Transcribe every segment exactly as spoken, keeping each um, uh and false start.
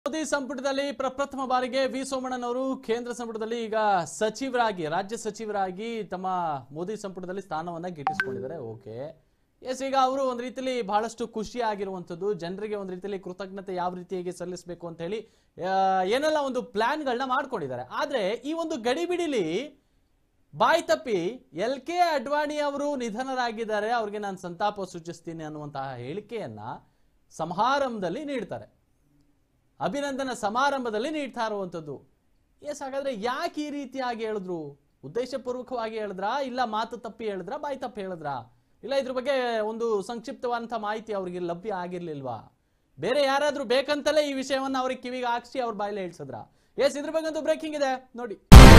ಮೋದಿ ಸಂಪುಟದಲ್ಲಿ ಪ್ರಪ್ರಥಮ ಬಾರಿಗೆ ವಿ ಸೋಮಣ್ಣನವರು ಕೇಂದ್ರ ಸಂಪುಟದಲ್ಲಿ ಈಗ ಸಚಿವರಾಗಿ ರಾಜ್ಯ ಸಚಿವರಾಗಿ ತಮ್ಮ ಮೋದಿ ಸಂಪುಟದಲ್ಲಿ ಸ್ಥಾನವನ್ನ ಗಿಟ್ಟಿಸಿಕೊಂಡಿದ್ದಾರೆ. ಓಕೆ ಎಸ್, ಈಗ ಅವರು ಒಂದು ರೀತಿಯಲ್ಲಿ ಬಹಳಷ್ಟು ಖುಷಿ ಆಗಿರುವಂತದ್ದು, ಜನರಿಗೆ ಒಂದು ರೀತಿಯಲ್ಲಿ ಕೃತಜ್ಞತೆ ಯಾವ ರೀತಿಯಾಗಿ ಸಲ್ಲಿಸಬೇಕು ಅಂತ ಹೇಳಿ ಏನೆಲ್ಲ ಒಂದು ಪ್ಲಾನ್ಗಳನ್ನ ಮಾಡ್ಕೊಂಡಿದ್ದಾರೆ. ಆದ್ರೆ ಈ ಒಂದು ಗಡಿಬಿಡಿಲಿ ಬಾಯ್ ತಪ್ಪಿ ಎಲ್ ಕೆ ಅಡ್ವಾಣಿ ಅವರು ನಿಧನರಾಗಿದ್ದಾರೆ, ಅವ್ರಿಗೆ ನಾನು ಸಂತಾಪ ಸೂಚಿಸ್ತೀನಿ ಅನ್ನುವಂತಹ ಹೇಳಿಕೆಯನ್ನ ಸಮಾರಂಭದಲ್ಲಿ ನೀಡ್ತಾರೆ, ಅಭಿನಂದನಾ ಸಮಾರಂಭದಲ್ಲಿ ನೀಡ್ತಾ ಇರುವಂತದ್ದು. ಎಸ್, ಹಾಗಾದ್ರೆ ಯಾಕೆ ಈ ರೀತಿಯಾಗಿ ಹೇಳಿದ್ರು? ಉದ್ದೇಶಪೂರ್ವಕವಾಗಿ ಹೇಳಿದ್ರ, ಇಲ್ಲ ಮಾತು ತಪ್ಪಿ ಹೇಳಿದ್ರ, ಬಾಯಿ ತಪ್ಪಿ ಹೇಳಿದ್ರ, ಇಲ್ಲ ಇದ್ರ ಬಗ್ಗೆ ಒಂದು ಸಂಕ್ಷಿಪ್ತವಾದಂತಹ ಮಾಹಿತಿ ಅವ್ರಿಗೆ ಲಭ್ಯ ಆಗಿರ್ಲಿಲ್ವಾ? ಬೇರೆ ಯಾರಾದ್ರೂ ಬೇಕಂತಲೇ ಈ ವಿಷಯವನ್ನ ಅವ್ರಿಗೆ ಕಿವಿಗೆ ಹಾಕ್ಸಿ ಅವ್ರ ಬಾಯಿಲೆ ಹೇಳ್ಸಿದ್ರ? ಎಸ್, ಇದ್ರ ಬಗ್ಗೆ ಒಂದು ಬ್ರೇಕಿಂಗ್ ಇದೆ ನೋಡಿ.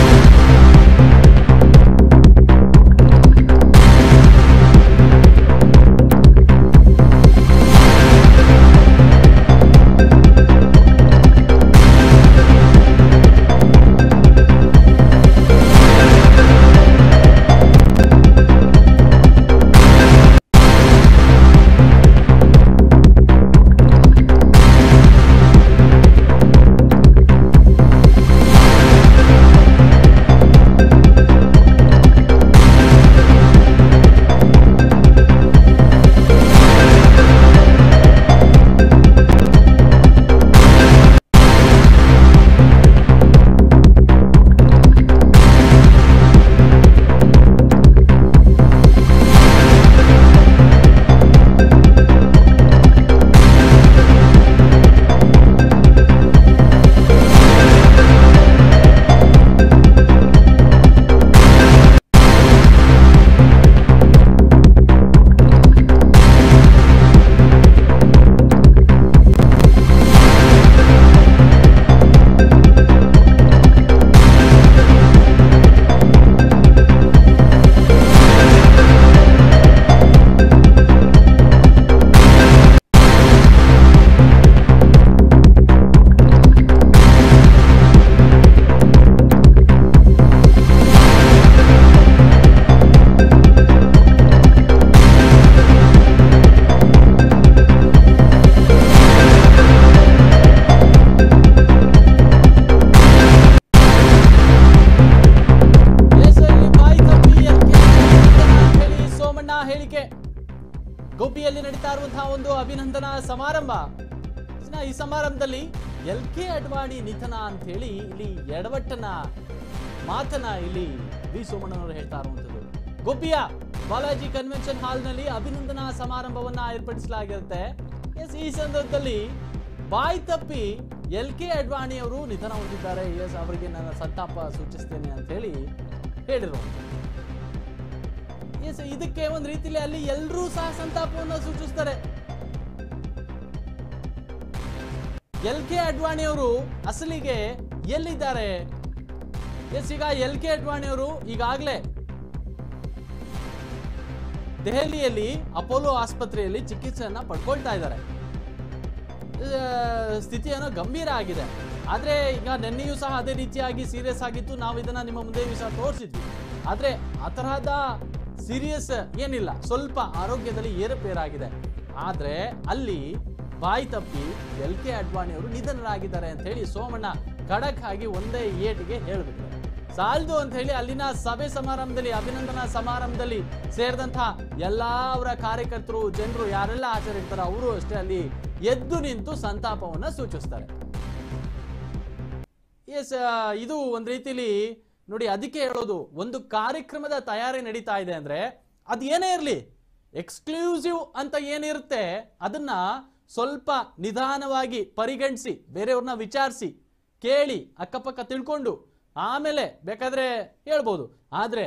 ಗೋಪಿಯಲ್ಲಿ ನಡೀತಾ ಇರುವಂತಹ ಒಂದು ಅಭಿನಂದನಾ ಸಮಾರಂಭ. ಈ ಸಮಾರಂಭದಲ್ಲಿ ಎಲ್ ಕೆ ಅಡ್ವಾಣಿ ನಿಧನ ಅಂತ ಹೇಳಿ ಇಲ್ಲಿ ಎಡವಟ್ಟನ ಮಾತನ್ನ ಇಲ್ಲಿ ವಿ ಸೋಮಣ್ಣನವರು ಹೇಳ್ತಾ ಇರುವಂತದ್ದು. ಗೋಪಿಯ ಬಾಲಾಜಿ ಕನ್ವೆನ್ಷನ್ ಹಾಲ್ ನಲ್ಲಿ ಅಭಿನಂದನಾ ಸಮಾರಂಭವನ್ನ ಏರ್ಪಡಿಸಲಾಗಿರುತ್ತೆ. ಎಸ್, ಈ ಸಂದರ್ಭದಲ್ಲಿ ಬಾಯ್ ತಪ್ಪಿ ಎಲ್ ಕೆ ಅಡ್ವಾಣಿ ಅವರು ನಿಧನ ಹೊಂದಿದ್ದಾರೆ. ಎಸ್, ಅವರಿಗೆ ನನ್ನ ಸಂತಾಪ ಸೂಚಿಸ್ತೇನೆ ಅಂತ ಹೇಳಿ ಹೇಳಿರುವಂತ. ಎಸ್, ಇದಕ್ಕೆ ಒಂದು ರೀತಿಯಲ್ಲಿ ಅಲ್ಲಿ ಎಲ್ಲರೂ ಸಹ ಸಂತಾಪವನ್ನು ಸೂಚಿಸ್ತಾರೆ. ಎಲ್ ಕೆ ಅಡ್ವಾಣಿ ಅವರು ಅಸಲಿಗೆ ಎಲ್ಲಿದ್ದಾರೆ? ಎಸ್, ಈಗ ಎಲ್ ಕೆ ಅಡ್ವಾಣಿ ಅವರು ಈಗಾಗಲೇ ದೆಹಲಿಯಲ್ಲಿ ಅಪೋಲೋ ಆಸ್ಪತ್ರೆಯಲ್ಲಿ ಚಿಕಿತ್ಸೆಯನ್ನ ಪಡ್ಕೊಳ್ತಾ ಇದ್ದಾರೆ. ಸ್ಥಿತಿಯನ್ನು ಗಂಭೀರ ಆಗಿದೆ. ಆದ್ರೆ ಈಗ ನಿನ್ನೆಯೂ ಸಹ ಅದೇ ರೀತಿಯಾಗಿ ಸೀರಿಯಸ್ ಆಗಿತ್ತು. ನಾವು ಇದನ್ನ ನಿಮ್ಮ ಮುಂದೆ ಸಹ ತೋರಿಸಿದ್ವಿ. ಆದ್ರೆ ಆ ತರಹದ ಸೀರಿಯಸ್ ಏನಿಲ್ಲ, ಸ್ವಲ್ಪ ಆರೋಗ್ಯದಲ್ಲಿ ಏರುಪೇರಾಗಿದೆ. ಆದ್ರೆ ಅಲ್ಲಿ ಬಾಯಿ ತಪ್ಪಿ ಎಲ್ ಕೆ ಅಡ್ವಾಣಿ ಅವರು ನಿಧನರಾಗಿದ್ದಾರೆ ಅಂತ ಹೇಳಿ ಸೋಮಣ್ಣ ಖಡಕ್ ಆಗಿ ಒಂದೇ ಏಟಿಗೆ ಹೇಳ್ಬಿಟ್ರು. ಸಾಲದು ಅಂತ ಹೇಳಿ ಅಲ್ಲಿನ ಸಭೆ ಸಮಾರಂಭದಲ್ಲಿ, ಅಭಿನಂದನಾ ಸಮಾರಂಭದಲ್ಲಿ ಸೇರಿದಂತಹ ಎಲ್ಲಾ ಅವರ ಕಾರ್ಯಕರ್ತರು, ಜನರು ಯಾರೆಲ್ಲ ಹಾಜರಿರ್ತಾರೋ ಅವರು ಅಷ್ಟೇ ಅಲ್ಲಿ ಎದ್ದು ನಿಂತು ಸಂತಾಪವನ್ನ ಸೂಚಿಸ್ತಾರೆ. ಎಸ್, ಇದು ಒಂದ್ ರೀತಿಲಿ ನೋಡಿ, ಅದಕ್ಕೆ ಹೇಳೋದು, ಒಂದು ಕಾರ್ಯಕ್ರಮದ ತಯಾರಿ ನಡೀತಾ ಇದೆ ಅಂದ್ರೆ ಅದು ಏನೇ ಇರಲಿ, ಎಕ್ಸ್ಕ್ಲೂಸಿವ್ ಅಂತ ಏನಿರುತ್ತೆ ಅದನ್ನ ಸ್ವಲ್ಪ ನಿಧಾನವಾಗಿ ಪರಿಗಣಿಸಿ, ಬೇರೆಯವ್ರನ್ನ ವಿಚಾರಿಸಿ, ಕೇಳಿ, ಅಕ್ಕಪಕ್ಕ ತಿಳ್ಕೊಂಡು ಆಮೇಲೆ ಬೇಕಾದ್ರೆ ಹೇಳ್ಬೋದು. ಆದ್ರೆ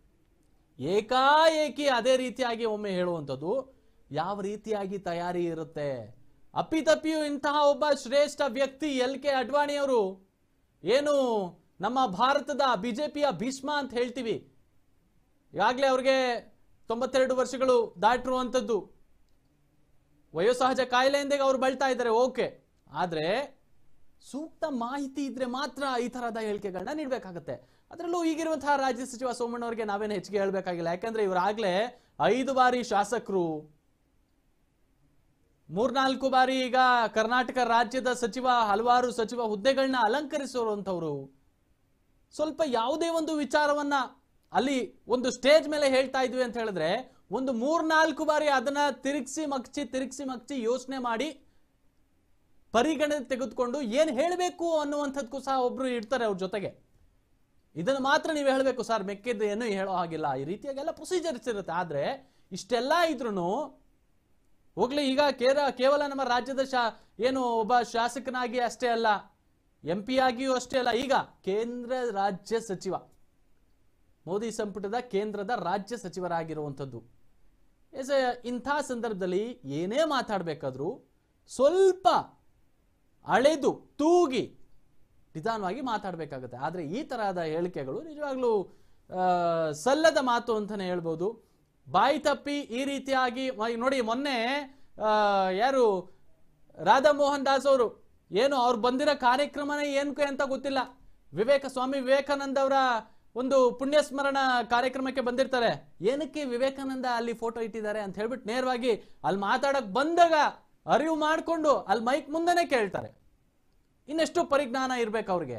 ಏಕಾಏಕಿ ಅದೇ ರೀತಿಯಾಗಿ ಒಮ್ಮೆ ಹೇಳುವಂಥದ್ದು ಯಾವ ರೀತಿಯಾಗಿ ತಯಾರಿ ಇರುತ್ತೆ? ಅಪ್ಪಿತಪ್ಪಿಯು ಇಂತಹ ಒಬ್ಬ ಶ್ರೇಷ್ಠ ವ್ಯಕ್ತಿ ಎಲ್ ಕೆ ಅಡ್ವಾಣಿ ಅವರು ಏನು ನಮ್ಮ ಭಾರತದ ಬಿಜೆಪಿಯ ಭೀಷ್ಮ ಅಂತ ಹೇಳ್ತೀವಿ. ಈಗಾಗಲೇ ಅವ್ರಿಗೆ ತೊಂಬತ್ತೆರಡು ವರ್ಷಗಳು ದಾಟಿರುವಂಥದ್ದು, ವಯೋಸಹಜ ಕಾಯಿಲೆಯಿಂದ ಅವ್ರು ಬಳಲ್ತಾ ಇದ್ದಾರೆ. ಓಕೆ, ಆದ್ರೆ ಸೂಕ್ತ ಮಾಹಿತಿ ಇದ್ರೆ ಮಾತ್ರ ಈ ತರಹದ ಹೇಳಿಕೆಗಳನ್ನ ನೀಡಬೇಕಾಗತ್ತೆ. ಅದರಲ್ಲೂ ಈಗಿರುವಂತಹ ರಾಜ್ಯ ಸಚಿವ ಸೋಮಣ್ಣವರಿಗೆ ನಾವೇನು ಹೆಚ್ಚಿಗೆ ಹೇಳ್ಬೇಕಾಗಿಲ್ಲ. ಯಾಕಂದ್ರೆ ಇವರಾಗ್ಲೇ ಐದು ಬಾರಿ ಶಾಸಕರು, ಮೂರ್ನಾಲ್ಕು ಬಾರಿ ಈಗ ಕರ್ನಾಟಕ ರಾಜ್ಯದ ಸಚಿವ, ಹಲವಾರು ಸಚಿವ ಹುದ್ದೆಗಳನ್ನ ಅಲಂಕರಿಸಿರುವಂತವ್ರು ಸ್ವಲ್ಪ ಯಾವುದೇ ಒಂದು ವಿಚಾರವನ್ನ ಅಲ್ಲಿ ಒಂದು ಸ್ಟೇಜ್ ಮೇಲೆ ಹೇಳ್ತಾ ಇದ್ವಿ ಅಂತ ಹೇಳಿದ್ರೆ ಒಂದು ಮೂರ್ನಾಲ್ಕು ಬಾರಿ ಅದನ್ನ ತಿರುಗಿಸಿ ಮಗ್ಚಿ ತಿರುಗಿಸಿ ಮಗ್ಚಿ ಯೋಚನೆ ಮಾಡಿ ಪರಿಗಣನೆ ತೆಗೆದುಕೊಂಡು ಏನ್ ಹೇಳಬೇಕು ಅನ್ನುವಂಥದ್ದಕ್ಕೂ ಸಹ ಒಬ್ರು ಇರ್ತಾರೆ ಅವ್ರ ಜೊತೆಗೆ. ಇದನ್ನು ಮಾತ್ರ ನೀವು ಹೇಳಬೇಕು ಸರ್, ಮೆಕ್ಕಿದ್ದು ಏನು ಹೇಳೋ ಹಾಗಿಲ್ಲ, ಈ ರೀತಿಯಾಗೆಲ್ಲ ಪ್ರೊಸೀಜರ್ಸ್ ಇರುತ್ತೆ. ಆದ್ರೆ ಇಷ್ಟೆಲ್ಲ ಇದ್ರೂ ಹೋಗ್ಲಿ, ಈಗ ಕೇರ ಕೇವಲ ನಮ್ಮ ರಾಜ್ಯದ ಶಾ ಏನು ಒಬ್ಬ ಶಾಸಕನಾಗಿ ಅಷ್ಟೇ ಅಲ್ಲ, ಎಂ ಪಿ ಆಗಿಯೂ ಅಷ್ಟೇ ಅಲ್ಲ, ಈಗ ಕೇಂದ್ರ ರಾಜ್ಯ ಸಚಿವ, ಮೋದಿ ಸಂಪುಟದ ಕೇಂದ್ರದ ರಾಜ್ಯ ಸಚಿವರಾಗಿರುವಂಥದ್ದು. ಎಸ್, ಇಂಥ ಸಂದರ್ಭದಲ್ಲಿ ಏನೇ ಮಾತಾಡಬೇಕಾದ್ರೂ ಸ್ವಲ್ಪ ಅಳೆದು ತೂಗಿ ನಿಧಾನವಾಗಿ ಮಾತಾಡಬೇಕಾಗುತ್ತೆ. ಆದರೆ ಈ ತರಹದ ಹೇಳಿಕೆಗಳು ನಿಜವಾಗ್ಲೂ ಸಲ್ಲದ ಮಾತು ಅಂತಾನೆ ಹೇಳ್ಬೋದು. ಬಾಯಿ ತಪ್ಪಿ ಈ ರೀತಿಯಾಗಿ ನೋಡಿ, ಮೊನ್ನೆ ಯಾರು ರಾಧಾ ಮೋಹನ್ ದಾಸ್ ಅವರು ಏನು ಅವ್ರು ಬಂದಿರೋ ಕಾರ್ಯಕ್ರಮನೇ ಏನಕ್ಕೆ ಅಂತ ಗೊತ್ತಿಲ್ಲ, ವಿವೇಕ ಸ್ವಾಮಿ ವಿವೇಕಾನಂದ ಅವರ ಒಂದು ಪುಣ್ಯಸ್ಮರಣ ಕಾರ್ಯಕ್ರಮಕ್ಕೆ ಬಂದಿರ್ತಾರೆ. ಏನಕ್ಕೆ ವಿವೇಕಾನಂದ ಅಲ್ಲಿ ಫೋಟೋ ಇಟ್ಟಿದ್ದಾರೆ ಅಂತ ಹೇಳ್ಬಿಟ್ಟು ನೇರವಾಗಿ ಅಲ್ಲಿ ಮಾತಾಡಕ್ ಬಂದಾಗ ಅರಿವು ಮಾಡಿಕೊಂಡು ಅಲ್ಲಿ ಮೈಕ್ ಮುಂದೆನೆ ಕೇಳ್ತಾರೆ. ಇನ್ನೆಷ್ಟು ಪರಿಜ್ಞಾನ ಇರ್ಬೇಕು ಅವ್ರಿಗೆ.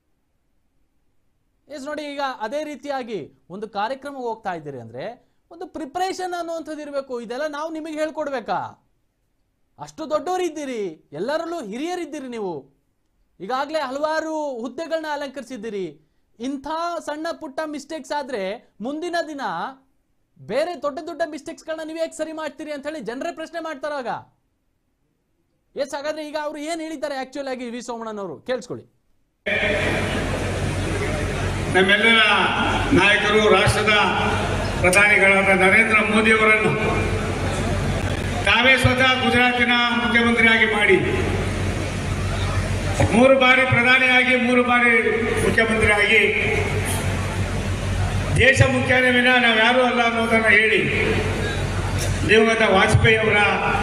ಎಸ್ ನೋಡಿ, ಈಗ ಅದೇ ರೀತಿಯಾಗಿ ಒಂದು ಕಾರ್ಯಕ್ರಮ ಹೋಗ್ತಾ ಇದ್ದೀರಿ ಅಂದ್ರೆ ಒಂದು ಪ್ರಿಪರೇಷನ್ ಅನ್ನುವಂಥದ್ದು ಇರಬೇಕು. ಇದೆಲ್ಲ ನಾವು ನಿಮಗೆ ಹೇಳ್ಕೊಡ್ಬೇಕಾ? ಅಷ್ಟು ದೊಡ್ಡವರಿದ್ದೀರಿ, ಎಲ್ಲರಲ್ಲೂ ಹಿರಿಯರಿದ್ದೀರಿ ನೀವು, ಈಗಾಗಲೇ ಹಲವಾರು ಹುದ್ದೆಗಳನ್ನ ಅಲಂಕರಿಸಿದ್ದೀರಿ. ಇಂಥ ಸಣ್ಣ ಪುಟ್ಟ ಮಿಸ್ಟೇಕ್ಸ್ ಆದ್ರೆ ಮುಂದಿನ ದಿನ ಬೇರೆ ದೊಡ್ಡ ದೊಡ್ಡ ಮಿಸ್ಟೇಕ್ಸ್ಗಳನ್ನ ನೀವು ಹೇಗೆ ಸರಿ ಮಾಡ್ತೀರಿ ಅಂತ ಹೇಳಿ ಜನರೇ ಪ್ರಶ್ನೆ ಮಾಡ್ತಾರಾಗ. ಎಸ್, ಹಾಗಾದ್ರೆ ಈಗ ಅವರು ಏನ್ ಹೇಳಿದ್ದಾರೆ ಆಕ್ಚುಲ್ ಆಗಿ ವಿ ಸೋಮಣ್ಣನವರು ಕೇಳಿಸ್ಕೊಳ್ಳಿ. ನಮ್ಮೆಲ್ಲರ ನಾಯಕರು, ರಾಷ್ಟ್ರದ ಪ್ರಧಾನಿಗಳಾದ ನರೇಂದ್ರ ಮೋದಿ ಅವರನ್ನು ತಾವೇ ಸ್ವತಃ ಗುಜರಾತಿನ ಮುಖ್ಯಮಂತ್ರಿಯಾಗಿ ಮಾಡಿ, ಮೂರು ಬಾರಿ ಪ್ರಧಾನಿಯಾಗಿ ಮೂರು ಬಾರಿ ಮುಖ್ಯಮಂತ್ರಿಯಾಗಿ ದೇಶ ಮುಖ್ಯನೇ ವಿನ ನಾವು ಯಾರೂ ಅಲ್ಲ ಅನ್ನೋದನ್ನು ಹೇಳಿ ದಿವಂಗತ ವಾಜಪೇಯಿ ಅವರ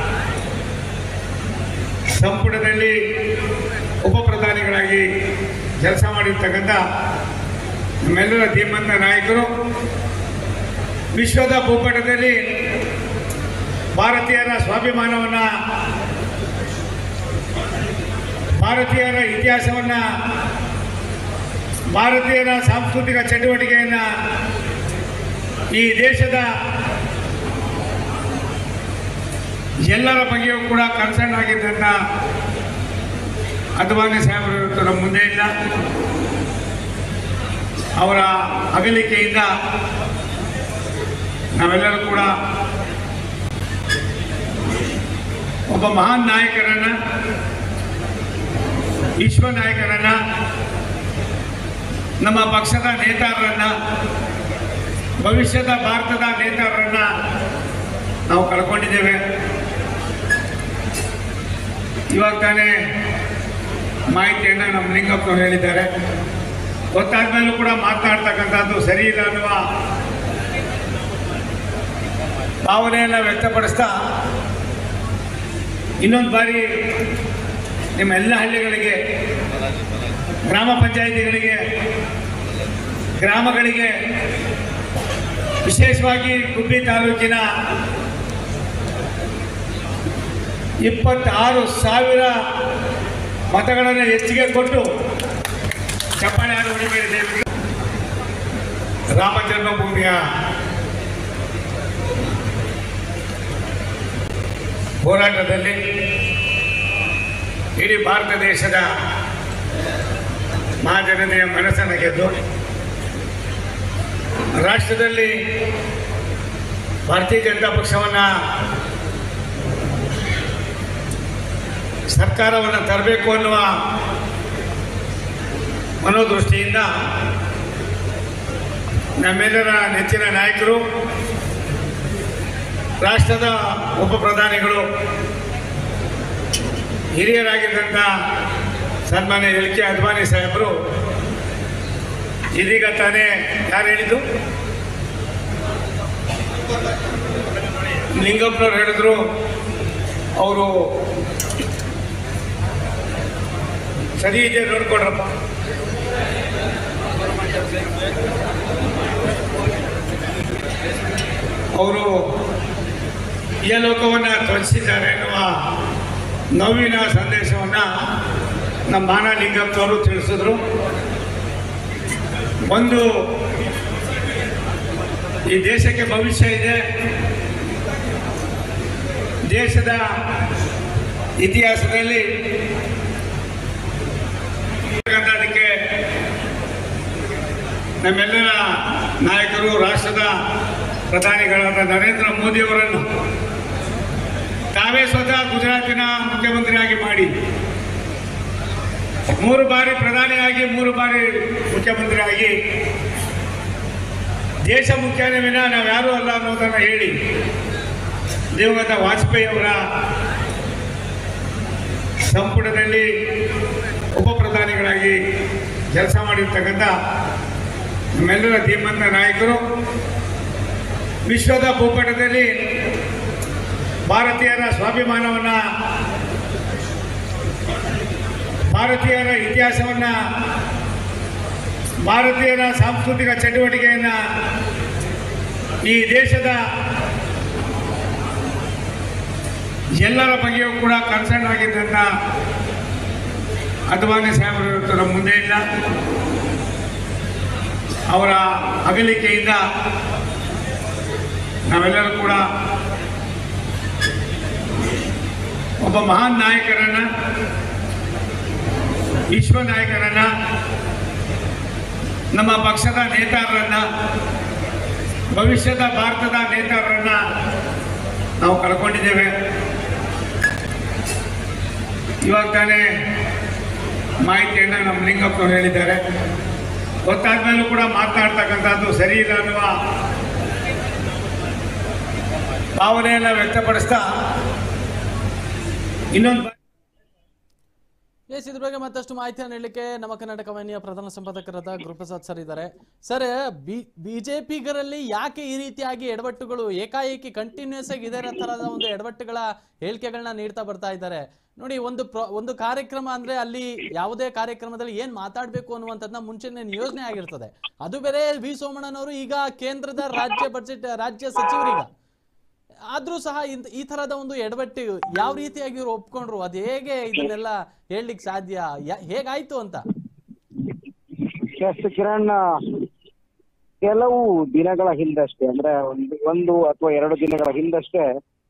ಸಂಪುಟದಲ್ಲಿ ಉಪ ಪ್ರಧಾನಿಗಳಾಗಿ ಕೆಲಸ ಮಾಡಿರ್ತಕ್ಕಂಥ ನಮ್ಮೆಲ್ಲರ ಧೀಮಂತ ನಾಯಕರು, ವಿಶ್ವದ ಭೂಪಟದಲ್ಲಿ ಭಾರತೀಯರ ಸ್ವಾಭಿಮಾನವನ್ನು, ಭಾರತೀಯರ ಇತಿಹಾಸವನ್ನು, ಭಾರತೀಯರ ಸಾಂಸ್ಕೃತಿಕ ಚಟುವಟಿಕೆಯನ್ನು ಈ ದೇಶದ ಎಲ್ಲರ ಬಗ್ಗೆಯೂ ಕೂಡ ಕನ್ಸರ್ನ್ ಆಗಿದ್ದಂಥ ಅದ್ವಾನಿ ಸಾಹೇಬರು ಇವತ್ತು ನಮ್ಮ ಮುಂದೆ ಇಲ್ಲ. ಅವರ ಅಗಲಿಕೆಯಿಂದ ನಾವೆಲ್ಲರೂ ಕೂಡ ಒಬ್ಬ ಮಹಾನ್ ನಾಯಕರನ್ನ, ವಿಶ್ವ ನಾಯಕರನ್ನ, ನಮ್ಮ ಪಕ್ಷದ ನೇತಾರರನ್ನ, ಭವಿಷ್ಯದ ಭಾರತದ ನೇತಾರರನ್ನ ನಾವು ಕಳ್ಕೊಂಡಿದ್ದೇವೆ. ಇವಾಗ ತಾನೇ ಮಾಹಿತಿಯನ್ನು ನಮ್ಮ ಲಿಂಗಪ್ಪನವರು ಹೇಳಿದ್ದಾರೆ. ಗೊತ್ತಾದ ಮೇಲೂ ಕೂಡ ಮಾತನಾಡ್ತಕ್ಕಂಥದ್ದು ಸರಿ ಇಲ್ಲ ಅನ್ನುವ ಭಾವನೆಯನ್ನು ವ್ಯಕ್ತಪಡಿಸ್ತಾ ಇನ್ನೊಂದು ಬಾರಿ ನಿಮ್ಮ ಎಲ್ಲ ಹಳ್ಳಿಗಳಿಗೆ, ಗ್ರಾಮ ಪಂಚಾಯಿತಿಗಳಿಗೆ, ಗ್ರಾಮಗಳಿಗೆ, ವಿಶೇಷವಾಗಿ ಗುಬ್ಬಿ ತಾಲೂಕಿನ ಇಪ್ಪತ್ತಾರು ಸಾವಿರ ಮತಗಳನ್ನು ಹೆಚ್ಚಿಗೆ ಕೊಟ್ಟು ಚಪ್ಪಾಳೆ ಹಾಡು ಹೊಡಿಬೇಡಿದ್ದೇವೆ. ರಾಮ ಜನ್ಮಭೂಮಿಯ ಹೋರಾಟದಲ್ಲಿ ಇಡೀ ಭಾರತ ದೇಶದ ಮಹಾಜನತೆಯ ಮನಸ್ಸನ್ನು ಗೆದ್ದು ರಾಷ್ಟ್ರದಲ್ಲಿ ಭಾರತೀಯ ಜನತಾ ಪಕ್ಷವನ್ನು ಸರ್ಕಾರವನ್ನು ತರಬೇಕು ಅನ್ನುವ ಮನೋದೃಷ್ಟಿಯಿಂದ ನಮ್ಮೆಲ್ಲರ ನೆಚ್ಚಿನ ನಾಯಕರು, ರಾಷ್ಟ್ರದ ಉಪ ಪ್ರಧಾನಿಗಳು, ಹಿರಿಯರಾಗಿದ್ದಂಥ ಸನ್ಮಾನ್ಯ ಎಲ್ ಕೆ ಅದ್ವಾನಿ ಸಾಹೇಬರು ಇದೀಗ ತಾನೇ ಯಾರು ಹೇಳಿದ್ದು, ಲಿಂಗಪ್ಪನವ್ರು ಹೇಳಿದ್ರು, ಅವರು ಸರಿ ಇದೆ ನೋಡ್ಕೊಡ್ರಪ್ಪ. ಅವರು ಈ ಲೋಕವನ್ನು ತ್ವಜಿಸಿದ್ದಾರೆ ಎನ್ನುವ ನೋವಿನ ಸಂದೇಶವನ್ನ ನಮ್ಮ ಮಾನ ಲಿಂಗಪ್ಪನವರು ತಿಳಿಸಿದ್ರು. ಒಂದು, ಈ ದೇಶಕ್ಕೆ ಭವಿಷ್ಯ ಇದೆ, ದೇಶದ ಇತಿಹಾಸದಲ್ಲಿ ಅದಕ್ಕೆ ನಮ್ಮೆಲ್ಲರ ನಾಯಕರು, ರಾಷ್ಟ್ರದ ಪ್ರಧಾನಿಗಳಾದ ನರೇಂದ್ರ ಮೋದಿಯವರನ್ನು ತಾವೇ ಸ್ವತಃ ಗುಜರಾತಿನ ಮುಖ್ಯಮಂತ್ರಿಯಾಗಿ ಮಾಡಿ, ಮೂರು ಬಾರಿ ಪ್ರಧಾನಿಯಾಗಿ ಮೂರು ಬಾರಿ ಮುಖ್ಯಮಂತ್ರಿಯಾಗಿ ದೇಶ ಮುಖ್ಯನೇ ವಿನ ನಾವ್ಯಾರೂ ಅಲ್ಲ ಅನ್ನೋದನ್ನು ಹೇಳಿ ದಿವಂಗತ ವಾಜಪೇಯಿ ಅವರ ಸಂಪುಟದಲ್ಲಿ ಉಪ ಪ್ರಧಾನಿಗಳಾಗಿ ಕೆಲಸ ಮಾಡಿರ್ತಕ್ಕಂಥ ನಮ್ಮೆಲ್ಲರ ಧೀಮಂತ ನಾಯಕರು, ವಿಶ್ವದ ಭೂಪಟದಲ್ಲಿ ಭಾರತೀಯರ ಸ್ವಾಭಿಮಾನವನ್ನ, ಭಾರತೀಯರ ಇತಿಹಾಸವನ್ನ, ಭಾರತೀಯರ ಸಾಂಸ್ಕೃತಿಕ ಚಟುವಟಿಕೆಯನ್ನ ಈ ದೇಶದ ಎಲ್ಲರ ಬಗ್ಗೆಯೂ ಕೂಡ ಕನ್ಸರ್ನ್ ಆಗಿದ್ದಂಥ ಅದ್ವಾನಿ ಸಾಹೇಬರ ನಮ್ಮ ಮುಂದೆ ಇಲ್ಲ. ಅವರ ಅಗಲಿಕೆಯಿಂದ ನಾವೆಲ್ಲರೂ ಕೂಡ ಒಬ್ಬ ಮಹಾನ್ ನಾಯಕರನ್ನ, ವಿಶ್ವ ನಾಯಕರನ್ನ, ನಮ್ಮ ಪಕ್ಷದ ನೇತಾರರನ್ನ, ಭವಿಷ್ಯದ ಭಾರತದ ನೇತಾರರನ್ನ ನಾವು ಕಳ್ಕೊಂಡಿದ್ದೇವೆ. ಇವಾಗ ತಾನೇ ಮಾಹಿತಿಯನ್ನ ನಮ್ಮ ಲಿಂಗಪ್ಪನವರು ಹೇಳಿದ್ದಾರೆ. ಗೊತ್ತಾದ್ಮೇಲೂ ಕೂಡ ಮಾತನಾಡ್ತಕ್ಕಂಥದ್ದು ಸರಿ ಇಲ್ಲ ಅನ್ನುವ ಭಾವನೆಯನ್ನ ವ್ಯಕ್ತಪಡಿಸ್ತಾ ಇನ್ನೊಂದು ಎಸ್ ಇದ್ರ ಬಗ್ಗೆ ಮತ್ತಷ್ಟು ಮಾಹಿತಿಯನ್ನು ನೀಡಲಿಕ್ಕೆ ನಮ್ಮ ಕರ್ನಾಟಕ ವಾಹಿನಿಯ ಪ್ರಧಾನ ಸಂಪಾದಕರಾದ ಗುರುಪ್ರಸಾದ್ ಸರ್ ಇದ್ದಾರೆ. ಸರ್, ಬಿ ಬಿಜೆಪಿಗರಲ್ಲಿ ಯಾಕೆ ಈ ರೀತಿಯಾಗಿ ಎಡವಟ್ಟುಗಳು ಏಕಾಏಕಿ ಕಂಟಿನ್ಯೂಸ್ ಆಗಿ ಇದೇ ತರಹದ ಒಂದು ಎಡವಟ್ಟುಗಳ ಹೇಳಿಕೆಗಳನ್ನ ನೀಡ್ತಾ ಬರ್ತಾ ಇದ್ದಾರೆ? ನೋಡಿ, ಒಂದು ಪ್ರ ಒಂದು ಕಾರ್ಯಕ್ರಮ ಅಂದ್ರೆ ಅಲ್ಲಿ ಯಾವುದೇ ಕಾರ್ಯಕ್ರಮದಲ್ಲಿ ಏನ್ ಮಾತಾಡ್ಬೇಕು ಅನ್ನುವಂಥದ್ದನ್ನ ಮುಂಚೆನೆ ಯೋಜನೆ ಆಗಿರ್ತದೆ. ಅದು ಬೇರೆ ವಿ ಸೋಮಣ್ಣನವರು ಈಗ ಕೇಂದ್ರದ ರಾಜ್ಯ ಬಜೆಟ್ ರಾಜ್ಯ ಸಚಿವರೀಗ, ಆದ್ರೂ ಸಹ ಈ ತರದ ಒಂದು ಎಡವಟ್ಟು ಯಾವ ರೀತಿಯಾಗಿ ಇವರು ಒಪ್ಕೊಂಡ್ರು, ಅದು ಹೇಗೆ ಇದನ್ನೆಲ್ಲ ಹೇಳಲಿಕ್ಕೆ ಸಾಧ್ಯ, ಹೇಗಾಯ್ತು ಅಂತ? ಕಿರಣ್, ಕೆಲವು ದಿನಗಳ ಹಿಂದಷ್ಟೇ, ಅಂದ್ರೆ ಒಂದು ಒಂದು ಅಥವಾ ಎರಡು ದಿನಗಳ ಹಿಂದಷ್ಟೇ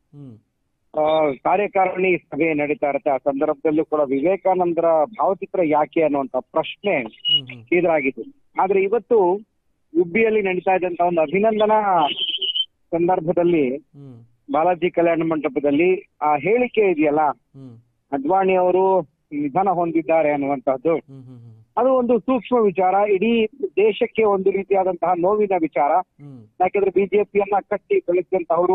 ಕಾರ್ಯಕಾರಿಣಿ ಸಭೆ ನಡೀತಾ ಇರುತ್ತೆ. ಆ ಸಂದರ್ಭದಲ್ಲೂ ಕೂಡ ವಿವೇಕಾನಂದರ ಭಾವಚಿತ್ರ ಯಾಕೆ ಅನ್ನುವಂತ ಪ್ರಶ್ನೆ ಎದುರಾಗಿತ್ತು. ಆದ್ರೆ ಇವತ್ತು ಗುಬ್ಬಿಯಲ್ಲಿ ನಡೀತಾ ಇದ್ದಂತ ಒಂದು ಅಭಿನಂದನಾ ಸಂದರ್ಭದಲ್ಲಿ ಬಾಲಾಜಿ ಕಲ್ಯಾಣ ಮಂಟಪದಲ್ಲಿ ಆ ಹೇಳಿಕೆ ಇದೆಯಲ್ಲ, ಅಡ್ವಾಣಿ ಅವರು ನಿಧನ ಹೊಂದಿದ್ದಾರೆ ಅನ್ನುವಂತಹದ್ದು, ಅದು ಒಂದು ಸೂಕ್ಷ್ಮ ವಿಚಾರ, ಇಡೀ ದೇಶಕ್ಕೆ ಒಂದು ರೀತಿಯಾದಂತಹ ನೋವಿನ ವಿಚಾರ. ಯಾಕೆಂದ್ರೆ ಬಿಜೆಪಿಯನ್ನ ಕಟ್ಟಿ ಬೆಳೆಸಿದಂತಹವರು,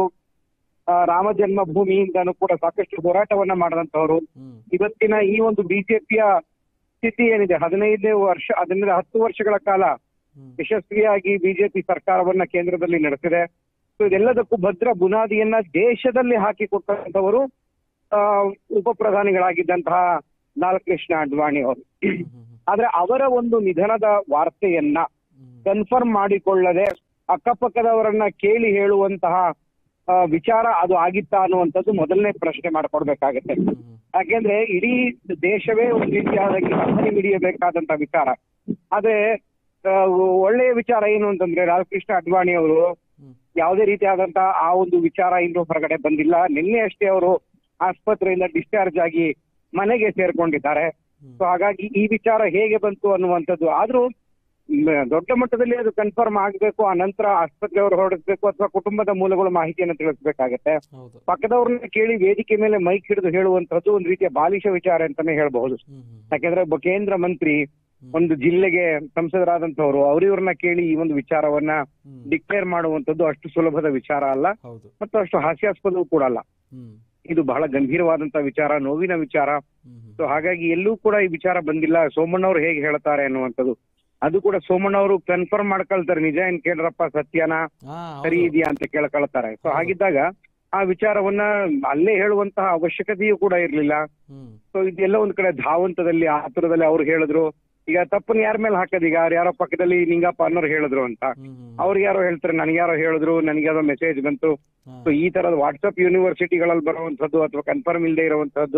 ರಾಮ ಜನ್ಮಭೂಮಿಯಿಂದನೂ ಕೂಡ ಸಾಕಷ್ಟು ಹೋರಾಟವನ್ನ ಮಾಡಿದಂತಹವರು, ಇವತ್ತಿನ ಈ ಒಂದು ಬಿಜೆಪಿಯ ಸ್ಥಿತಿ ಏನಿದೆ, ಹದಿನೈದು ವರ್ಷ ಹದಿನೈದು ಹತ್ತು ವರ್ಷಗಳ ಕಾಲ ಯಶಸ್ವಿಯಾಗಿ ಬಿಜೆಪಿ ಸರ್ಕಾರವನ್ನ ಕೇಂದ್ರದಲ್ಲಿ ನಡೆಸಿದೆ. ಸೊ ಇದೆಲ್ಲದಕ್ಕೂ ಭದ್ರ ಬುನಾದಿಯನ್ನ ದೇಶದಲ್ಲಿ ಹಾಕಿಕೊಟ್ಟಂತವರು ಆ ಉಪ ಪ್ರಧಾನಿಗಳಾಗಿದ್ದಂತಹ ಲಾಲ್ಕೃಷ್ಣ ಅಡ್ವಾಣಿ ಅವರು. ಆದ್ರೆ ಅವರ ಒಂದು ನಿಧನದ ವಾರ್ತೆಯನ್ನ ಕನ್ಫರ್ಮ್ ಮಾಡಿಕೊಳ್ಳದೆ ಅಕ್ಕಪಕ್ಕದವರನ್ನ ಕೇಳಿ ಹೇಳುವಂತಹ ವಿಚಾರ ಅದು ಆಗಿತ್ತಾ ಅನ್ನುವಂಥದ್ದು ಮೊದಲನೇ ಪ್ರಶ್ನೆ ಮಾಡ್ಕೊಡ್ಬೇಕಾಗತ್ತೆ. ಯಾಕೆಂದ್ರೆ ಇಡೀ ದೇಶವೇ ಒಂದು ರೀತಿಯಾಗಿ ಕಂಪನಿ ಹಿಡಿಯಬೇಕಾದಂತ ವಿಚಾರ. ಆದ್ರೆ ಒಳ್ಳೆಯ ವಿಚಾರ ಏನು ಅಂತಂದ್ರೆ, ಲಾಲ್ಕೃಷ್ಣ ಅಡ್ವಾಣಿ ಅವರು ಯಾವುದೇ ರೀತಿಯಾದಂತಹ ಆ ಒಂದು ವಿಚಾರ ಇನ್ನೂ ಹೊರಗಡೆ ಬಂದಿಲ್ಲ. ನಿನ್ನೆ ಅಷ್ಟೇ ಅವರು ಆಸ್ಪತ್ರೆಯಿಂದ ಡಿಸ್ಚಾರ್ಜ್ ಆಗಿ ಮನೆಗೆ ಸೇರ್ಕೊಂಡಿದ್ದಾರೆ. ಸೊ ಹಾಗಾಗಿ ಈ ವಿಚಾರ ಹೇಗೆ ಬಂತು ಅನ್ನುವಂಥದ್ದು, ಆದ್ರೂ ದೊಡ್ಡ ಮಟ್ಟದಲ್ಲಿ ಅದು ಕನ್ಫರ್ಮ್ ಆಗ್ಬೇಕು. ಆ ನಂತರ ಆಸ್ಪತ್ರೆಯವರು ಹೊರಡಿಸ್ಬೇಕು ಅಥವಾ ಕುಟುಂಬದ ಮೂಲಗಳು ಮಾಹಿತಿಯನ್ನು ತಿಳಿಸ್ಬೇಕಾಗತ್ತೆ. ಪಕ್ಕದವ್ರನ್ನ ಕೇಳಿ ವೇದಿಕೆ ಮೇಲೆ ಮೈಕ್ ಹಿಡಿದು ಹೇಳುವಂತದ್ದು ಒಂದು ರೀತಿಯ ಬಾಲಿಶ ವಿಚಾರ ಅಂತಾನೆ ಹೇಳ್ಬಹುದು. ಯಾಕೆಂದ್ರೆ ಒಬ್ಬ ಕೇಂದ್ರ ಮಂತ್ರಿ, ಒಂದು ಜಿಲ್ಲೆಗೆ ಸಂಸದರಾದಂತವ್ರು, ಅವ್ರಿವ್ರನ್ನ ಕೇಳಿ ಈ ಒಂದು ವಿಚಾರವನ್ನ ಡಿಕ್ಲೇರ್ ಮಾಡುವಂತದ್ದು ಅಷ್ಟು ಸುಲಭದ ವಿಚಾರ ಅಲ್ಲ ಮತ್ತು ಅಷ್ಟು ಹಾಸ್ಯಾಸ್ಪದವೂ ಕೂಡ ಅಲ್ಲ. ಇದು ಬಹಳ ಗಂಭೀರವಾದಂತ ವಿಚಾರ, ನೋವಿನ ವಿಚಾರ. ಸೊ ಹಾಗಾಗಿ ಎಲ್ಲೂ ಕೂಡ ಈ ವಿಚಾರ ಬಂದಿಲ್ಲ. ಸೋಮಣ್ಣವ್ರು ಹೇಗೆ ಹೇಳ್ತಾರೆ ಅನ್ನುವಂಥದ್ದು ಅದು ಕೂಡ ಸೋಮಣ್ಣವರು ಕನ್ಫರ್ಮ್ ಮಾಡ್ಕೊಳ್ತಾರೆ. ನಿಜ ಏನ್ ಕೇಳ್ರಪ್ಪ, ಸತ್ಯನ ಸರಿ ಇದೆಯಾ ಅಂತ ಕೇಳ್ಕೊಳ್ತಾರೆ. ಸೊ ಹಾಗಿದ್ದಾಗ ಆ ವಿಚಾರವನ್ನ ಅಲ್ಲೇ ಹೇಳುವಂತಹ ಅವಶ್ಯಕತೆಯೂ ಕೂಡ ಇರ್ಲಿಲ್ಲ. ಸೊ ಇದೆಲ್ಲ ಒಂದ್ ಕಡೆ ಧಾವಂತದಲ್ಲಿ ಆತುರದಲ್ಲಿ ಅವ್ರು ಹೇಳಿದ್ರು. ಈಗ ತಪ್ಪನ್ನ ಯಾರ ಮೇಲೆ ಹಾಕೋದು, ಈಗ ಯಾರೋ ಪಕ್ಕದಲ್ಲಿ ನಿಂಗಪ್ಪ ಅನ್ನೋರು ಹೇಳಿದ್ರು ಅಂತ, ಅವ್ರಿಗೆ ಯಾರೋ ಹೇಳ್ತಾರೆ ನನಗ್ಯಾರೋ ಹೇಳಿದ್ರು, ನನಗೆ ಯಾರೋ ಮೆಸೇಜ್ ಬಂತು. ಸೊ ಈ ತರದ ವಾಟ್ಸ್ಆಪ್ ಯೂನಿವರ್ಸಿಟಿಗಳಲ್ಲಿ ಬರುವಂತದ್ದು ಅಥವಾ ಕನ್ಫರ್ಮ್ ಇಲ್ಲದೆ ಇರುವಂತಹದ್ದು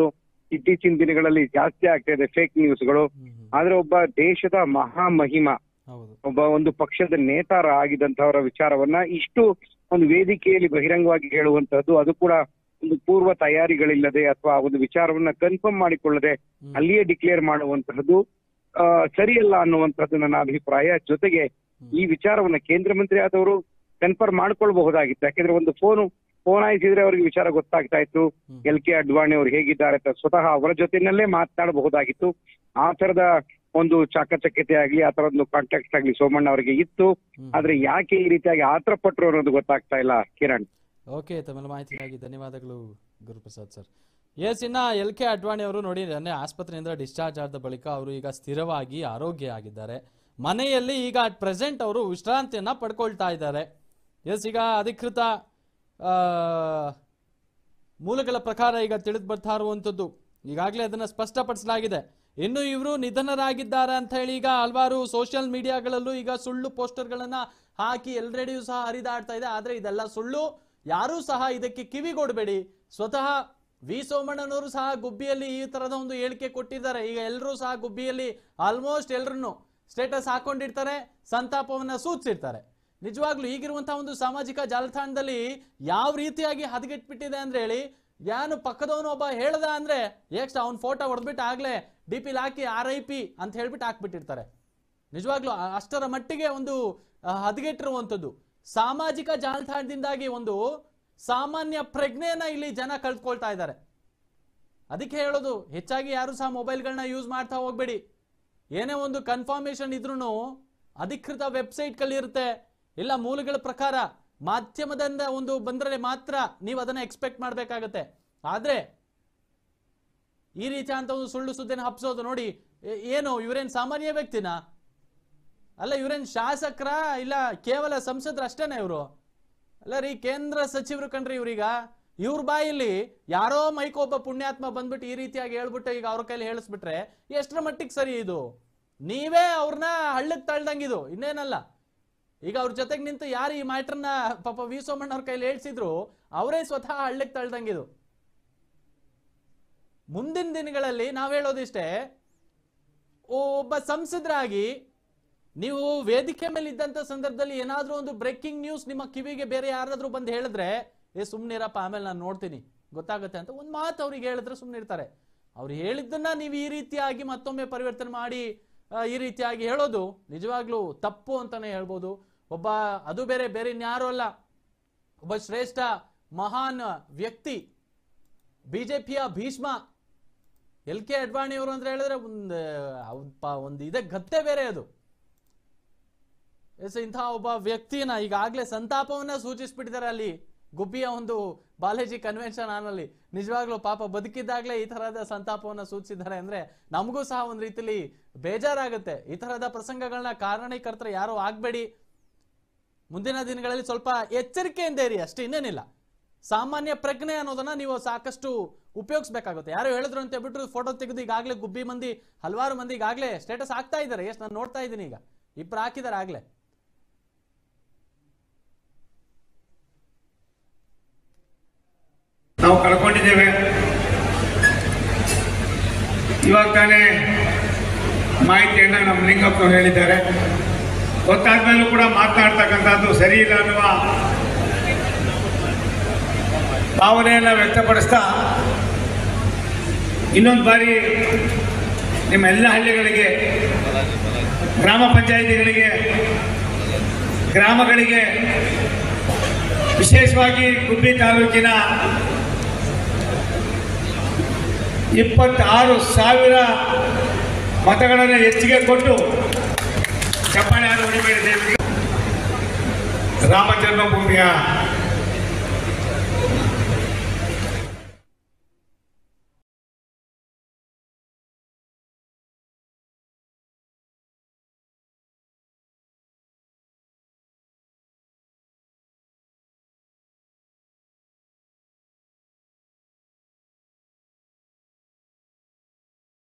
ಇತ್ತೀಚಿನ ದಿನಗಳಲ್ಲಿ ಜಾಸ್ತಿ ಆಗ್ತಾ ಇದೆ ಫೇಕ್ ನ್ಯೂಸ್ಗಳು. ಆದ್ರೆ ಒಬ್ಬ ದೇಶದ ಮಹಾಮಹಿಮ, ಒಬ್ಬ ಒಂದು ಪಕ್ಷದ ನೇತಾರ ಆಗಿದಂತವರ ವಿಚಾರವನ್ನ ಇಷ್ಟು ಒಂದು ವೇದಿಕೆಯಲ್ಲಿ ಬಹಿರಂಗವಾಗಿ ಹೇಳುವಂತಹದ್ದು, ಅದು ಕೂಡ ಒಂದು ಪೂರ್ವ ತಯಾರಿಗಳಿಲ್ಲದೆ ಅಥವಾ ಒಂದು ವಿಚಾರವನ್ನ ಕನ್ಫರ್ಮ್ ಮಾಡಿಕೊಳ್ಳದೆ ಅಲ್ಲಿಯೇ ಡಿಕ್ಲೇರ್ ಮಾಡುವಂತಹದ್ದು ಆ ಸರಿಯಲ್ಲ ಅನ್ನುವಂಥದ್ದು ನನ್ನ ಅಭಿಪ್ರಾಯ. ಜೊತೆಗೆ ಈ ವಿಚಾರವನ್ನ ಕೇಂದ್ರ ಮಂತ್ರಿ ಆದವರು ಕನ್ಫರ್ಮ್ ಮಾಡ್ಕೊಳ್ಬಹುದಾಗಿತ್ತು. ಯಾಕೆಂದ್ರೆ ಒಂದು ಫೋನ್ ಫೋನ್ ಆಯಿಸಿದ್ರೆ ಅವ್ರಿಗೆ ವಿಚಾರ ಗೊತ್ತಾಗ್ತಾ ಇತ್ತು, ಎಲ್ ಕೆ ಅಡ್ವಾಣಿ ಅವರು ಹೇಗಿದ್ದಾರೆ ಅಂತ ಸ್ವತಃ ಅವರ ಜೊತೆನಲ್ಲೇ ಮಾತನಾಡಬಹುದಾಗಿತ್ತು. ಆ ತರದ ಒಂದು ಚಾಕಚಕ್ಯತೆ ಆಗ್ಲಿ, ಆ ತರದೊಂದು ಕಾಂಟ್ಯಾಕ್ಟ್ ಆಗ್ಲಿ ಸೋಮಣ್ಣ ಅವರಿಗೆ ಇತ್ತು. ಆದ್ರೆ ಯಾಕೆ ಈ ರೀತಿಯಾಗಿ ಆತರ ಪಟ್ರು ಅನ್ನೋದು ಗೊತ್ತಾಗ್ತಾ ಇಲ್ಲ. ಕಿರಣ್, ಓಕೆ, ತಮ್ಮೆಲ್ಲ ಮಾಹಿತಿಗಾಗಿ ಧನ್ಯವಾದಗಳು ಗುರುಪ್ರಸಾದ್ ಸರ್. ಎಸ್, ಇನ್ನ ಎಲ್ ಕೆ ಅಡ್ವಾಣಿ ಅವರು ನೋಡಿ, ನೆನ್ನೆ ಆಸ್ಪತ್ರೆಯಿಂದ ಡಿಸ್ಚಾರ್ಜ್ ಆದ ಬಳಿಕ ಅವರು ಈಗ ಸ್ಥಿರವಾಗಿ ಆರೋಗ್ಯ ಆಗಿದ್ದಾರೆ. ಮನೆಯಲ್ಲಿ ಈಗ ಅಟ್ ಪ್ರೆಸೆಂಟ್ ಅವರು ವಿಶ್ರಾಂತಿಯನ್ನ ಪಡ್ಕೊಳ್ತಾ ಇದ್ದಾರೆ. ಎಸ್, ಈಗ ಅಧಿಕೃತ ಮೂಲಗಳ ಪ್ರಕಾರ ಈಗ ತಿಳಿದು ಬರ್ತಾ ಇರುವಂತದ್ದು, ಈಗಾಗಲೇ ಅದನ್ನ ಸ್ಪಷ್ಟಪಡಿಸಲಾಗಿದೆ. ಇನ್ನು ಇವರು ನಿಧನರಾಗಿದ್ದಾರೆ ಅಂತ ಹೇಳಿ ಈಗ ಹಲವಾರು ಸೋಷಿಯಲ್ ಮೀಡಿಯಾಗಳಲ್ಲೂ ಈಗ ಸುಳ್ಳು ಪೋಸ್ಟರ್ಗಳನ್ನ ಹಾಕಿ ಎಲ್ಲರೆಡೆಯೂ ಸಹ ಹರಿದಾಡ್ತಾ ಇದೆ. ಆದ್ರೆ ಇದೆಲ್ಲ ಸುಳ್ಳು, ಯಾರೂ ಸಹ ಇದಕ್ಕೆ ಕಿವಿಗೊಡಬೇಡಿ. ಸ್ವತಃ ವಿ ಸೋಮಣ್ಣನವರು ಸಹ ಗುಬ್ಬಿಯಲ್ಲಿ ಈ ತರದ ಒಂದು ಹೇಳಿಕೆ ಕೊಟ್ಟಿದ್ದಾರೆ. ಈಗ ಎಲ್ಲರೂ ಸಹ ಗುಬ್ಬಿಯಲ್ಲಿ ಆಲ್ಮೋಸ್ಟ್ ಎಲ್ಲರನ್ನು ಸ್ಟೇಟಸ್ ಹಾಕೊಂಡಿರ್ತಾರೆ, ಸಂತಾಪವನ್ನ ಸೂಚಿಸಿರ್ತಾರೆ. ನಿಜವಾಗ್ಲೂ ಈಗಿರುವಂತಹ ಒಂದು ಸಾಮಾಜಿಕ ಜಾಲತಾಣದಲ್ಲಿ ಯಾವ ರೀತಿಯಾಗಿ ಹದಗೆಟ್ಬಿಟ್ಟಿದೆ ಅಂದ್ರೆ ಹೇಳಿ, ಯಾನು ಪಕ್ಕದವನು ಒಬ್ಬ ಹೇಳ್ದ ಅಂದ್ರೆ ಎಕ್ಸ್ಟ್ ಅವ್ನ ಫೋಟೋ ಹೊಡೆದ್ಬಿಟ್ಟು ಆಗ್ಲೇ ಡಿ ಪಿಲ್ ಹಾಕಿ ಆರ್ ಐ ಪಿ ಅಂತ ಹೇಳ್ಬಿಟ್ಟು ಹಾಕ್ಬಿಟ್ಟಿರ್ತಾರೆ. ನಿಜವಾಗ್ಲೂ ಅಷ್ಟರ ಮಟ್ಟಿಗೆ ಒಂದು ಹದಗೆಟ್ಟಿರುವಂಥದ್ದು ಸಾಮಾಜಿಕ ಜಾಲತಾಣದಿಂದಾಗಿ ಒಂದು ಸಾಮಾನ್ಯ ಪ್ರಜ್ಞೆಯನ್ನ ಇಲ್ಲಿ ಜನ ಕಳ್ಕೊಳ್ತಾ ಇದ್ದಾರೆ. ಅದಕ್ಕೆ ಹೇಳೋದು, ಹೆಚ್ಚಾಗಿ ಯಾರು ಸಹ ಮೊಬೈಲ್ಗಳನ್ನ ಯೂಸ್ ಮಾಡ್ತಾ ಹೋಗ್ಬೇಡಿ. ಏನೇ ಒಂದು ಕನ್ಫರ್ಮೇಶನ್ ಇದ್ರೂ ಅಧಿಕೃತ ವೆಬ್ಸೈಟ್ಗಳಿರುತ್ತೆ, ಇಲ್ಲ ಮೂಲಗಳ ಪ್ರಕಾರ ಮಾಧ್ಯಮದಿಂದ ಒಂದು ಬಂದರೆ ಮಾತ್ರ ನೀವು ಅದನ್ನ ಎಕ್ಸ್ಪೆಕ್ಟ್ ಮಾಡಬೇಕಾಗತ್ತೆ. ಆದ್ರೆ ಈ ರೀತಿ ಅಂತ ಒಂದು ಸುಳ್ಳು ಸುದ್ದಿನ ಹಬ್ಸೋದು ನೋಡಿ, ಏನು ಇವರೇನ್ ಸಾಮಾನ್ಯ ವ್ಯಕ್ತಿನ ಅಲ್ಲ, ಇವರೇನ್ ಶಾಸಕರ ಇಲ್ಲ ಕೇವಲ ಸಂಸದರು ಅಷ್ಟೇನೆ ಇವರು? ಅಲ್ಲ ರೀ, ಕೇಂದ್ರ ಸಚಿವರು ಕಣ್ರಿ ಇವ್ರೀಗ. ಇವ್ರ ಬಾಯಲ್ಲಿ ಯಾರೋ ಮೈಕ್ ಒಬ್ಬ ಪುಣ್ಯಾತ್ಮ ಬಂದ್ಬಿಟ್ಟು ಈ ರೀತಿಯಾಗಿ ಹೇಳ್ಬಿಟ್ಟು ಈಗ ಅವ್ರ ಕೈಲಿ ಹೇಳಿಸ್ಬಿಟ್ರೆ ಎಷ್ಟರ ಮಟ್ಟಿಗೆ ಸರಿ ಇದು? ನೀವೇ ಅವ್ರನ್ನ ಹಳ್ಳಕ್ಕೆ ತಳ್ದಂಗಿದು, ಇನ್ನೇನಲ್ಲ. ಈಗ ಅವ್ರ ಜೊತೆಗೆ ನಿಂತು ಯಾರು ಈ ಮ್ಯಾಟ್ರನ್ನ ಪಾಪ ವಿ ಸೋಮಣ್ಣ ಅವ್ರ ಕೈಲಿ ಹೇಳ್ಸಿದ್ರು, ಅವರೇ ಸ್ವತಃ ಹಳ್ಳಕ್ಕೆ ತಳ್ದಂಗಿದು. ಮುಂದಿನ ದಿನಗಳಲ್ಲಿ ನಾವ್ ಹೇಳೋದಿಷ್ಟೇ, ಒಬ್ಬ ಸಂಸದರಾಗಿ ನೀವು ವೇದಿಕೆ ಮೇಲೆ ಇದ್ದಂತ ಸಂದರ್ಭದಲ್ಲಿ ಏನಾದ್ರೂ ಒಂದು ಬ್ರೇಕಿಂಗ್ ನ್ಯೂಸ್ ನಿಮ್ಮ ಕಿವಿಗೆ ಬೇರೆ ಯಾರಾದ್ರೂ ಬಂದು ಹೇಳಿದ್ರೆ, ಏ ಸುಮ್ನಿರಪ್ಪ ಆಮೇಲೆ ನಾನು ನೋಡ್ತೀನಿ ಗೊತ್ತಾಗುತ್ತೆ ಅಂತ ಒಂದು ಮಾತು ಅವ್ರಿಗೆ ಹೇಳಿದ್ರೆ ಸುಮ್ನಿರ್ತಾರೆ. ಅವ್ರು ಹೇಳಿದ್ದನ್ನ ನೀವು ಈ ರೀತಿಯಾಗಿ ಮತ್ತೊಮ್ಮೆ ಪರಿವರ್ತನೆ ಮಾಡಿ ಈ ರೀತಿಯಾಗಿ ಹೇಳೋದು ನಿಜವಾಗ್ಲೂ ತಪ್ಪು ಅಂತಾನೆ ಹೇಳ್ಬೋದು. ಒಬ್ಬ ಅದು ಬೇರೆ ಬೇರೆ ಇನ್ಯಾರು ಅಲ್ಲ, ಒಬ್ಬ ಶ್ರೇಷ್ಠ ಮಹಾನ್ ವ್ಯಕ್ತಿ, ಬಿಜೆಪಿಯ ಭೀಷ್ಮ ಎಲ್ ಕೆ ಅಡ್ವಾಣಿ ಅವರು ಅಂತ ಹೇಳಿದ್ರೆ ಒಂದು ಒಂದು ಇದೆ ಗತ್ತೆ ಬೇರೆ ಅದು. ಎಸ್, ಇಂತಹ ಒಬ್ಬ ವ್ಯಕ್ತಿನ ಈಗಾಗಲೇ ಸಂತಾಪವನ್ನ ಸೂಚಿಸ್ಬಿಟ್ಟಿದ್ದಾರೆ ಅಲ್ಲಿ ಗುಬ್ಬಿಯ ಒಂದು ಬಾಲಾಜಿ ಕನ್ವೆನ್ಷನ್ ಹಾಲ್ನಲ್ಲಿ. ನಿಜವಾಗ್ಲೂ ಪಾಪ ಬದುಕಿದ್ದಾಗಲೇ ಈ ತರಹದ ಸಂತಾಪವನ್ನ ಸೂಚಿಸಿದ್ದಾರೆ ಅಂದ್ರೆ ನಮಗೂ ಸಹ ಒಂದ್ ರೀತಿಲಿ ಬೇಜಾರಾಗುತ್ತೆ. ಈ ತರಹದ ಪ್ರಸಂಗಗಳನ್ನ ಕಾರಣೀಕರ್ತರು ಯಾರು ಆಗ್ಬೇಡಿ. ಮುಂದಿನ ದಿನಗಳಲ್ಲಿ ಸ್ವಲ್ಪ ಎಚ್ಚರಿಕೆಯಿಂದ ಇರಿ ಅಷ್ಟೇ, ಇನ್ನೇನಿಲ್ಲ. ಸಾಮಾನ್ಯ ಪ್ರಜ್ಞೆ ಅನ್ನೋದನ್ನ ನೀವು ಸಾಕಷ್ಟು ಉಪಯೋಗಿಸ್ಬೇಕಾಗುತ್ತೆ. ಯಾರು ಹೇಳಿದ್ರು ಅಂತ ಹೇಳ್ಬಿಟ್ಟು ಫೋಟೋ ತೆಗೆದು ಈಗಾಗಲೇ ಗುಬ್ಬಿ ಮಂದಿ ಹಲವಾರು ಮಂದಿ ಈಗಾಗಲೇ ಸ್ಟೇಟಸ್ ಹಾಕ್ತಾ ಇದ್ದಾರೆ. ಎಷ್ಟು ನಾನು ನೋಡ್ತಾ ಇದ್ದೀನಿ, ಈಗ ಇಬ್ರು ಹಾಕಿದ್ದಾರೆ ಆಗ್ಲೇ. ನಾವು ಕಳ್ಕೊಂಡಿದ್ದೇವೆ. ಇವಾಗ ತಾನೇ ಮಾಹಿತಿಯನ್ನ ನಮ್ಮ ಲಿಂಗಪ್ಪನವರು ಹೇಳಿದ್ದಾರೆ. ಗೊತ್ತಾದ್ಮೇಲೂ ಕೂಡ ಮಾತನಾಡ್ತಕ್ಕಂಥದ್ದು ಸರಿ ಇಲ್ಲ ಅನ್ನುವ ಭಾವನೆಯನ್ನ ವ್ಯಕ್ತಪಡಿಸ್ತಾ ಇನ್ನೊಂದು ಬಾರಿ ನಿಮ್ಮ ಎಲ್ಲ ಹಳ್ಳಿಗಳಿಗೆ, ಗ್ರಾಮ ಪಂಚಾಯಿತಿಗಳಿಗೆ, ಗ್ರಾಮಗಳಿಗೆ, ವಿಶೇಷವಾಗಿ ಗುಬ್ಬಿ ತಾಲೂಕಿನ ಇಪ್ಪತ್ತಾರು ಸಾವಿರ ಮತಗಳನ್ನು ಹೆಚ್ಚಿಗೆ ಕೊಟ್ಟು ಚಪ್ಪಾಳೆ ಹೊಡಿಬೇಡಿ. ರಾಮ ಜನ್ಮಭೂಮಿಯ